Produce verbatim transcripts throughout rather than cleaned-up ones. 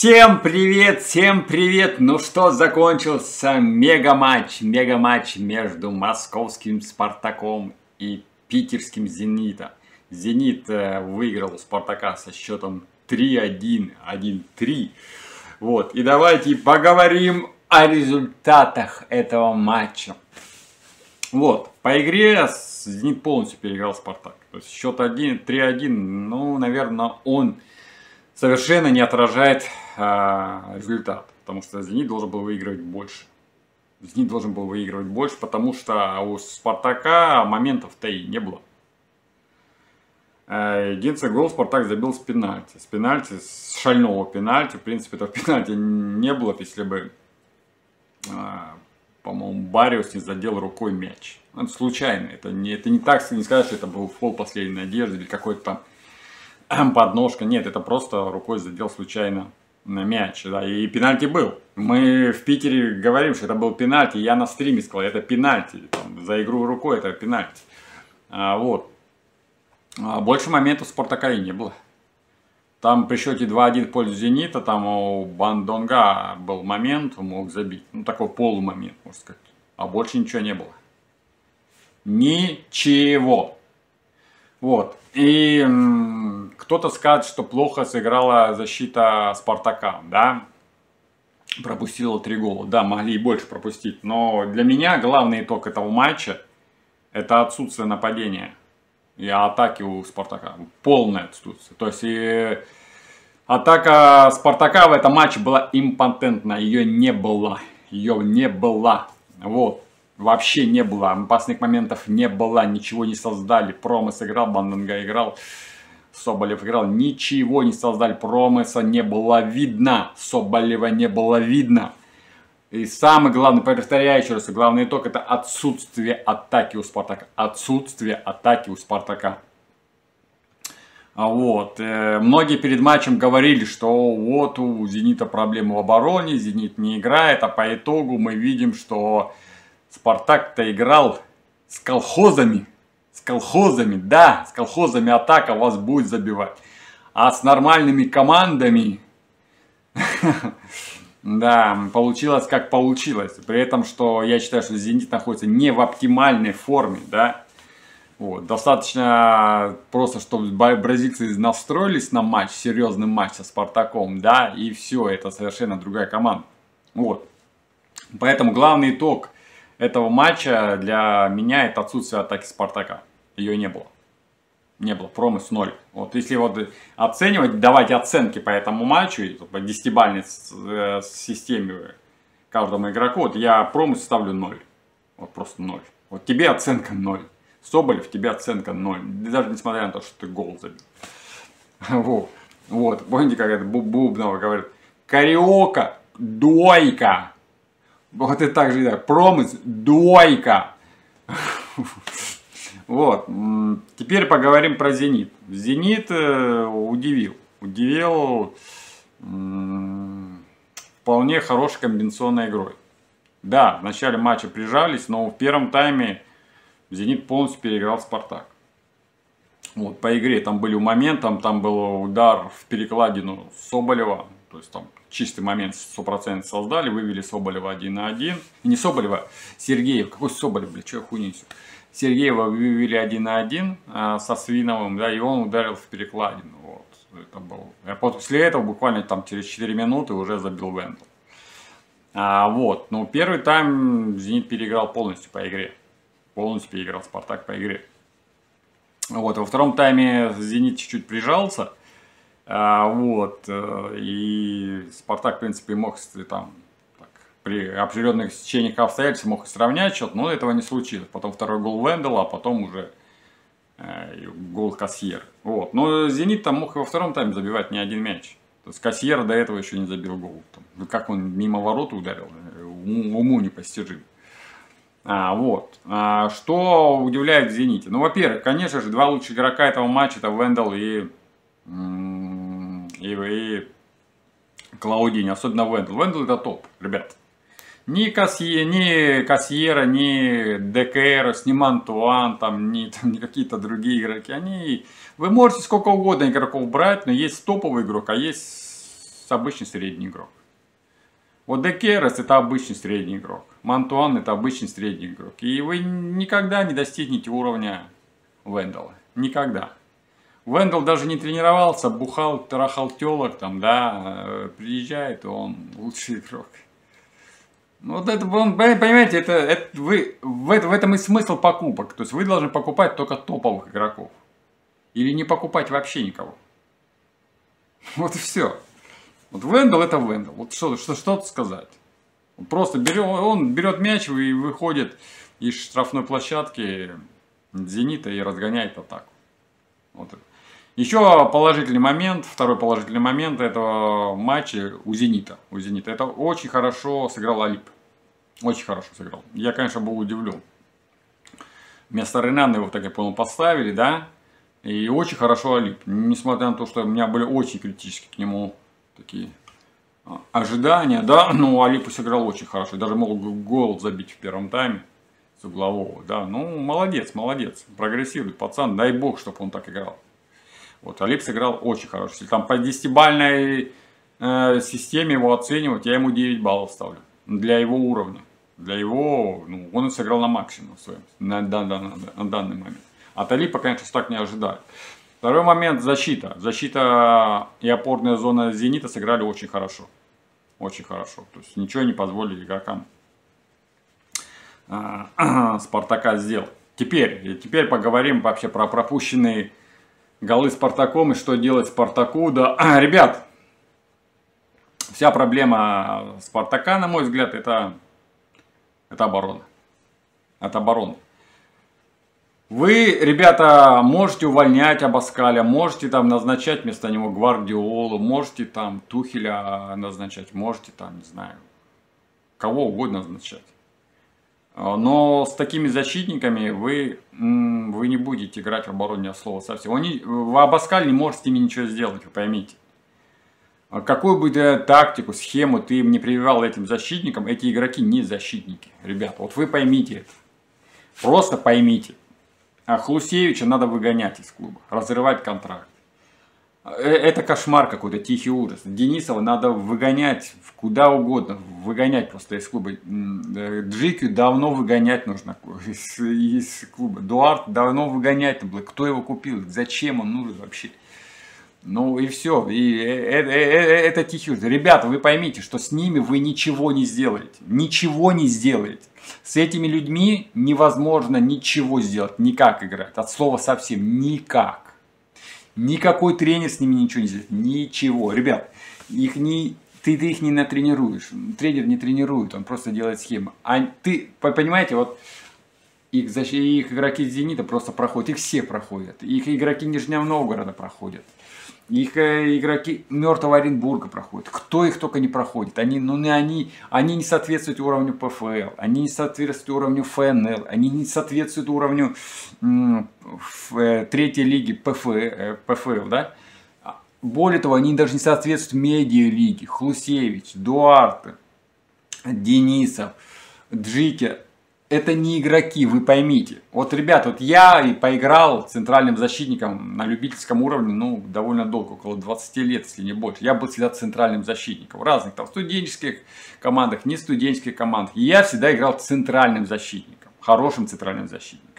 Всем привет, всем привет! Ну что, закончился мега-матч, мега-матч между московским Спартаком и питерским Зенитом. Зенит э, выиграл у Спартака со счетом три один, один-три. Вот, и давайте поговорим о результатах этого матча. Вот, по игре Зенит полностью переиграл Спартак. То есть счет три один, ну, наверное, он совершенно не отражает а, результат. Потому что Зенит должен был выигрывать больше. Зенит должен был выигрывать больше, потому что у Спартака моментов-то и не было. Единственный гол Спартак забил с пенальти. С пенальти, с шального пенальти. В принципе, этого пенальти не было, если бы, а, по-моему, Бариус не задел рукой мяч. Это случайно. Это не, это не так, не сказать, что это был фол последней надежды или какой-то там подножка. Нет, это просто рукой задел случайно на мяч. Да, и пенальти был. Мы в Питере говорим, что это был пенальти. Я на стриме сказал, это пенальти. Там, за игру рукой это пенальти. А, вот. А больше моментов Спартака и не было. Там при счете два один в пользу Зенита, там у Бандонга был момент, он мог забить. Ну, такой полумомент, можно сказать. А больше ничего не было. Ничего. Вот. И кто-то скажет, что плохо сыграла защита Спартака, да? Пропустила три гола. Да, могли и больше пропустить. Но для меня главный итог этого матча — это отсутствие нападения и атаки у Спартака. Полное отсутствие. То есть и атака Спартака в этом матче была импотентна. Ее не было. Ее не было. Вот. Вообще не было. Опасных моментов не было. Ничего не создали. Промыс играл, Бандонга играл, Соболев играл. Ничего не создали. Промыса не было видно. Соболева не было видно. И самый главный, повторяю еще раз, главный итог — это отсутствие атаки у Спартака. Отсутствие атаки у Спартака. Вот. Многие перед матчем говорили, что вот у Зенита проблемы в обороне, Зенит не играет, а по итогу мы видим, что Спартак-то играл с колхозами. С колхозами, да, с колхозами атака вас будет забивать. А с нормальными командами, да, получилось как получилось. При этом, что я считаю, что Зенит находится не в оптимальной форме, да. Вот. Достаточно просто, чтобы бразильцы настроились на матч, серьезный матч со Спартаком, да, и все, это совершенно другая команда. Вот. Поэтому главный итог этого матча для меня — это отсутствие атаки Спартака. Ее не было. Не было. Промыс ноль. Вот если вот оценивать, давать оценки по этому матчу, по десятибалльной системе каждому игроку, вот я промыс ставлю ноль. Вот просто ноль. Вот тебе оценка ноль. Соболев, тебе оценка ноль. Даже несмотря на то, что ты гол забил. Вот. Вот. Помните, как это Бубнова говорит? Кариока, дойка. Вот и так же, промыс, дойка. Вот. Теперь поговорим про Зенит. Зенит удивил. Удивил вполне хорошей комбинационной игрой. Да, в начале матча прижались, но в первом тайме Зенит полностью переиграл Спартак. Вот, по игре там были моменты, там был удар в перекладину Соболева. То есть там чистый момент сто процентов создали, вывели Соболева один на один. И не Соболева, Сергеев. Какой Соболев, блядь, что я хуйню несу? Сергеева вывели один на один а, со Свиновым, да, и он ударил в перекладину. Вот, это был. А после этого буквально там через четыре минуты уже забил Вендел. А, вот, но первый тайм Зенит переиграл полностью по игре. Полностью переиграл Спартак по игре. Вот, во втором тайме Зенит чуть-чуть прижался. А, вот, и Спартак, в принципе, мог там так, при определенных стечениях обстоятельств мог сравнять счет, но этого не случилось. Потом второй гол Вендела, а потом уже э, гол Кассьер. Вот. Но Зенит там мог и во втором тайме забивать не один мяч. То есть Кассьер до этого еще не забил гол. Там, как он мимо ворот ударил, уму, уму непостижим. А, вот. А, что удивляет в Зените? Ну, во-первых, конечно же, два лучших игрока этого матча — это Вендел и И, и Клаудини, особенно Вендел. Вендел — это топ, ребят. Ни Кассье, ни Кассьера, ни Декерос, ни Мантуан, там, ни, там, ни какие-то другие игроки. Они... Вы можете сколько угодно игроков брать, но есть топовый игрок, а есть обычный средний игрок. Вот Декерес это обычный средний игрок. Мантуан это обычный средний игрок. И вы никогда не достигнете уровня Вендела. Никогда. Вендел даже не тренировался, бухал, трахал телок, там, да, приезжает, и он лучший игрок. Вот это, он, понимаете, это, это, вы, в, это, в этом и смысл покупок. То есть вы должны покупать только топовых игроков. Или не покупать вообще никого. Вот и все. Вот Вендел это Вендел. Вот что, что, что тут сказать. Он просто берет, он берет мяч и выходит из штрафной площадки Зенита и разгоняет атаку. Вот это. Еще положительный момент, второй положительный момент этого матча у Зенита. У Зенита. Это очень хорошо сыграл Алип. Очень хорошо сыграл. Я, конечно, был удивлен. Вместо Ренана его, так я понял, поставили, да. И очень хорошо Алип. Несмотря на то, что у меня были очень критические к нему такие ожидания, да. Но Алип сыграл очень хорошо. Даже мог гол забить в первом тайме с углового, да. Ну, молодец, молодец. Прогрессирует пацан. Дай бог, чтобы он так играл. Вот, Алип сыграл очень хорошо. Если там по десятибалльной э, системе его оценивать, я ему девять баллов ставлю. Для его уровня. Для его, ну, он сыграл на максимум своем, на, на, на, на данный момент. От Алипа, конечно, так не ожидали. Второй момент – защита. Защита и опорная зона Зенита сыграли очень хорошо. Очень хорошо. То есть ничего не позволили игрокам э, э, Спартака сделать. Теперь, теперь поговорим вообще про пропущенные голы Спартаком и что делать Спартаку. Да, ребят, вся проблема Спартака, на мой взгляд, это, это оборона. Это оборона. Вы, ребята, можете увольнять Абаскаля, можете там назначать вместо него Гвардиолу, можете там Тухеля назначать, можете там, не знаю, кого угодно назначать. Но с такими защитниками вы, вы не будете играть в обороне от слова совсем. Они, Абаскаль не может с ними ничего сделать, вы поймите. Какую бы ты тактику, схему ты им не прививал этим защитникам, эти игроки не защитники. Ребята, вот вы поймите это. Просто поймите. А Хлусевича надо выгонять из клуба, разрывать контракт. Это кошмар какой-то, тихий ужас. Денисова надо выгонять куда угодно, выгонять просто из клуба. Джикю давно выгонять нужно из, из клуба. Дуарт давно выгонять надо было. Кто его купил, зачем он нужен вообще? Ну и все. И это, это, это тихий ужас. Ребята, вы поймите, что с ними вы ничего не сделаете. Ничего не сделаете. С этими людьми невозможно ничего сделать. Никак играть. От слова совсем никак. Никакой тренер с ними ничего не сделает. Ничего. Ребят, их не, ты, ты их не натренируешь. Тренер не тренирует, он просто делает схемы. А ты, понимаете, вот их, их игроки Зенита просто проходят. Их все проходят. Их игроки Нижнего Новгорода проходят. Их игроки Мертвого Оренбурга проходят. Кто их только не проходит. Они, ну, они, они не соответствуют уровню ПФЛ. Они не соответствуют уровню ФНЛ. Они не соответствуют уровню м, в, третьей лиги ПФ, ПФЛ. Да? Более того, они даже не соответствуют медиа-лиге. Хлусевич, Дуарте, Денисов, Джики. Это не игроки, вы поймите. Вот, ребят, вот я и поиграл центральным защитником на любительском уровне, ну, довольно долго, около двадцати лет, если не больше. Я был всегда центральным защитником. В разных там студенческих командах, не студенческих командах. И я всегда играл центральным защитником. Хорошим центральным защитником.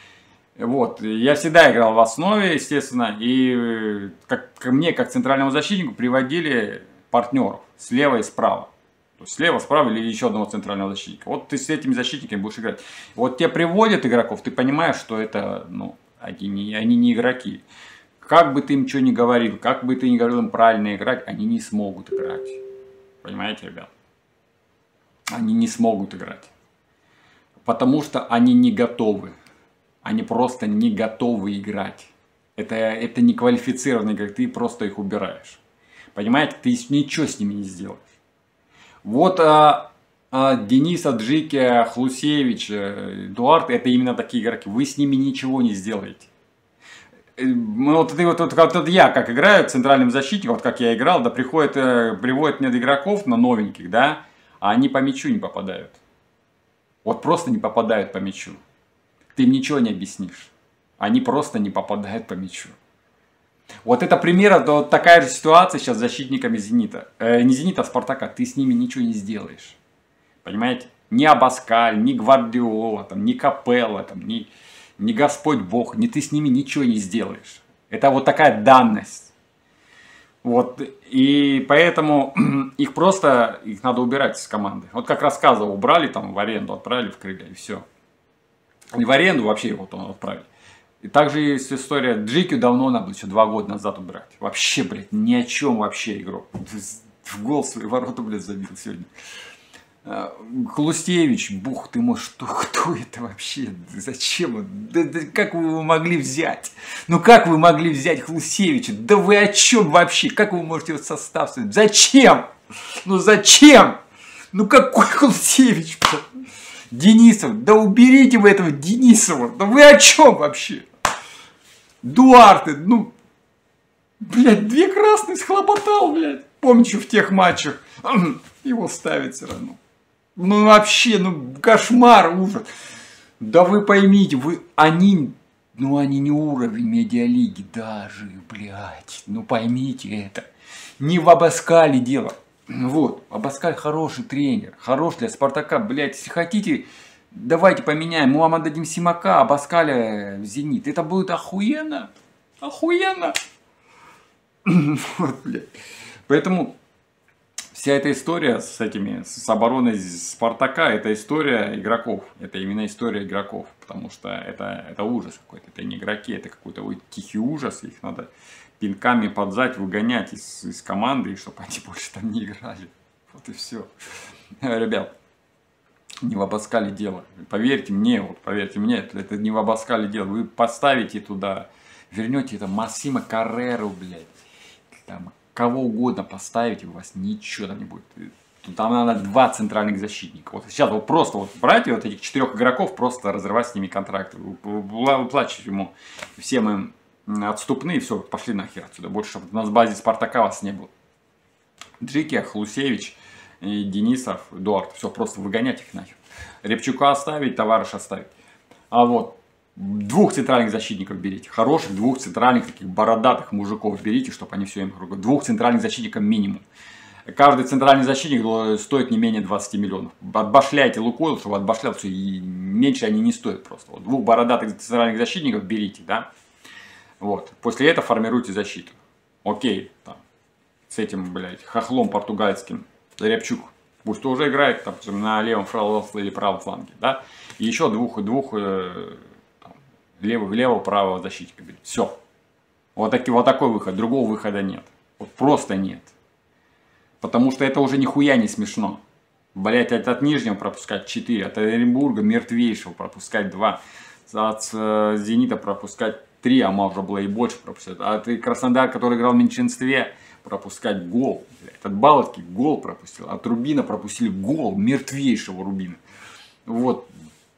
Вот. Я всегда играл в основе, естественно. И как, ко мне, как центральному защитнику, приводили партнеров слева и справа. То есть слева, справа или еще одного центрального защитника. Вот ты с этими защитниками будешь играть. Вот тебе приводят игроков, ты понимаешь, что это, ну, они не, они не игроки. Как бы ты им что ни говорил, как бы ты ни говорил им правильно играть, они не смогут играть. Понимаете, ребят? Они не смогут играть. Потому что они не готовы. Они просто не готовы играть. Это, это не квалифицированные игроки, ты просто их убираешь. Понимаете, ты ничего с ними не сделаешь. Вот а, а, Денис Аджики, Хлусевич, Эдуард, это именно такие игроки. Вы с ними ничего не сделаете. Вот, вот, вот, вот, вот я как играю центральным защитником, вот как я играл, да, приходит, приводят мне игроков на новеньких, да, а они по мячу не попадают. Вот просто не попадают по мячу. Ты им ничего не объяснишь. Они просто не попадают по мячу. Вот это пример, вот такая же ситуация сейчас с защитниками Зенита. Э, не Зенита, а Спартака. Ты с ними ничего не сделаешь. Понимаете? Ни Абаскаль, ни Гвардиола, там, ни Капелло, там, ни, ни Господь Бог. Ни ты с ними ничего не сделаешь. Это вот такая данность. Вот. И поэтому их просто их надо убирать из команды. Вот как рассказывал, убрали там в аренду, отправили в крылья и все. Не в аренду, вообще его вот отправили. И также есть история, Джикью давно надо было, еще два года назад убирать. Вообще, блядь, ни о чем вообще игрок. В гол свои ворота, блядь, забил сегодня. Хлустевич, бух ты мой, что, кто это вообще? Зачем? Да, да, как вы его могли взять? Ну как вы могли взять Хлустевича? Да вы о чем вообще? Как вы можете его состав ставить? Зачем? Ну зачем? Ну какой Хлустевич? Денисов, да уберите вы этого Денисова. Да вы о чем вообще? Дуарте, ну, блядь, две красные схлопотал, блядь. Помню, в тех матчах его ставить все равно. Ну вообще, ну кошмар, ужас. Да вы поймите, вы, они, ну они не уровень медиалиги даже, блядь. Ну поймите это. Не в Абаскале дело. Вот, Абаскаль хороший тренер, хорош для Спартака, блядь. Если хотите, давайте поменяем. Мы вам отдадим Симака, Абаскаля в Зенит. Это будет охуенно. Охуенно. Вот, блядь. Поэтому вся эта история с этими, с обороной Спартака, это история игроков. Это именно история игроков. Потому что это, это ужас какой-то. Это не игроки, это какой-то ой, тихий ужас. Их надо пинками подзать, выгонять из, из команды, чтобы они больше там не играли. Вот и все. Ребят, не в Абаскале дело. Поверьте мне, вот поверьте мне, это, это не в Абаскале дело. Вы поставите туда, вернете это Массимо Карреру, блядь. Там, кого угодно поставите, у вас ничего там не будет. Там надо два центральных защитника. Вот сейчас вот просто вот брать вот этих четырех игроков, просто разрывать с ними контракты. Выплачивать ему всем им отступные, все, пошли нахер отсюда. Больше, чтобы у нас в базе Спартака вас не было. Джики, Хлусевич, Денисов, Эдуард. Все, просто выгонять их нахер. Репчука оставить, товарища оставить. А вот двух центральных защитников берите. Хороших двух центральных таких бородатых мужиков берите, чтобы они все им ругали. Двух центральных защитников минимум. Каждый центральный защитник стоит не менее двадцати миллионов. Отбашляйте Лукойл, чтобы отбашлял все. И меньше они не стоят просто. Вот двух бородатых центральных защитников берите, да. Вот. После этого формируйте защиту. Окей, там, с этим, блядь, хохлом португальским, Рябчук, пусть тоже играет там, на левом или правом фланге, да. И еще двух, двух э, там, левого, левого, правого защитника. Все. Вот, таки, вот такой выход. Другого выхода нет. Вот просто нет. Потому что это уже нихуя не смешно. Блять, от, от Нижнего пропускать четыре, от Оренбурга мертвейшего пропускать два, от э, Зенита пропускать три, а может было и больше пропускать. А от Краснодар, который играл в меньшинстве, пропускать гол. От Баловки гол пропустил. От Рубина пропустили гол, мертвейшего Рубина. Вот.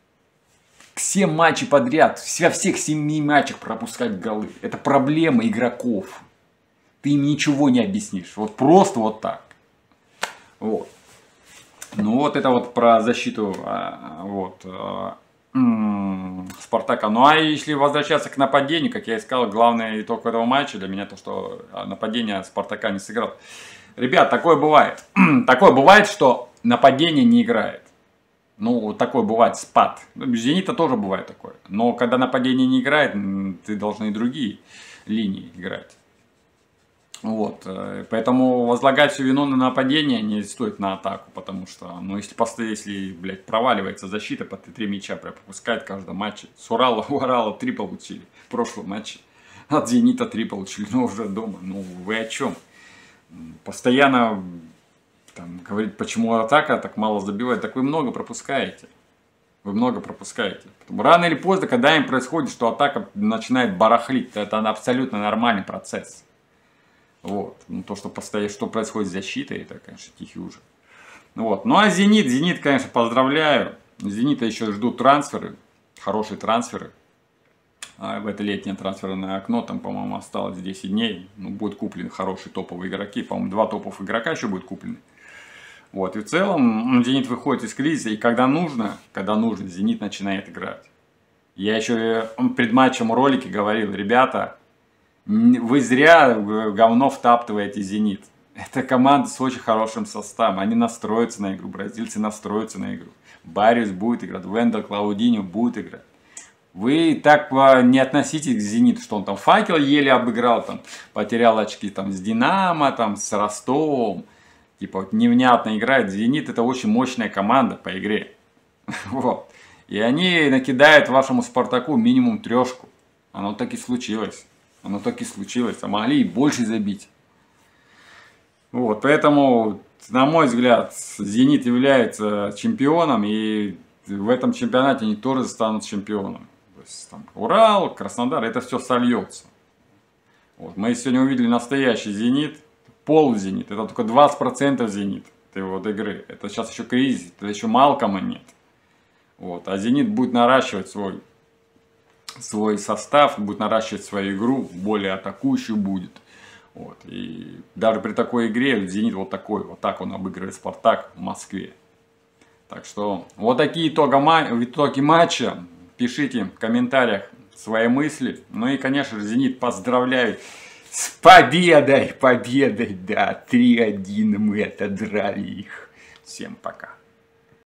Все матчи подряд, во всех семи матчах пропускать голы. Это проблема игроков. Ты им ничего не объяснишь. Вот просто вот так. Вот. Ну вот это вот про защиту вот, Спартака. Ну а если возвращаться к нападению, как я и сказал, главный итог этого матча для меня то, что нападение Спартака не сыграл. Ребят, такое бывает. Такое бывает, что нападение не играет. Ну, вот такое бывает спад. У Зенита тоже бывает такое. Но когда нападение не играет, ты должен и другие линии играть. Вот, поэтому возлагать всю вину на нападение не стоит на атаку, потому что, ну, если, если блядь, проваливается защита, по три мяча пропускает в каждом матче. С Урала, у Урала три получили в прошлом матче, от Зенита три получили, но уже дома. Ну, вы о чем? Постоянно там, говорить, почему атака так мало забивает, так вы много пропускаете. Вы много пропускаете. Потому рано или поздно, когда им происходит, что атака начинает барахлить, это абсолютно нормальный процесс. Вот. Ну, то, что, постоянно, что происходит с защитой, это, конечно, тихий ужас. Вот. Ну, а Зенит, Зенит, конечно, поздравляю. Зенита еще ждут трансферы, хорошие трансферы. А в это летнее трансферное окно, там, по-моему, осталось десять дней. Ну, будут куплены хорошие топовые игроки. По-моему, два топовых игрока еще будут куплены. Вот. И в целом, Зенит выходит из кризиса, и когда нужно, когда нужно, Зенит начинает играть. Я еще в предматчевом ролике говорил, ребята, Вы зря говно втаптываете «Зенит». Это команда с очень хорошим составом. Они настроятся на игру. Бразильцы настроятся на игру. Барриус будет играть. Вендел Клаудиньо будет играть. Вы так не относитесь к «Зениту», что он там «Факел» еле обыграл, там, потерял очки там, с «Динамо», там, с Ростовом. Типа вот невнятно играет. «Зенит» — это очень мощная команда по игре. Вот. И они накидают вашему «Спартаку» минимум трешку. Оно так и случилось. Оно так и случилось. А могли и больше забить. Вот. Поэтому, на мой взгляд, «Зенит» является чемпионом. И в этом чемпионате они тоже станут чемпионом. То есть, там, Урал, Краснодар, это все сольется. Вот. Мы сегодня увидели настоящий «Зенит». Пол «Зенит». Это только двадцать процентов «Зенит» этой вот игры. Это сейчас еще кризис. Это еще Малкома нет. Вот. А «Зенит» будет наращивать свой, свой состав, будет наращивать свою игру, более атакующую будет. Вот. И даже при такой игре «Зенит» вот такой, вот так он обыгрывает «Спартак» в Москве. Так что вот такие итоги, итоги матча. Пишите в комментариях свои мысли. Ну и, конечно же, «Зенит» поздравляю с победой, победой, да, три один мы отодрали их. Всем пока.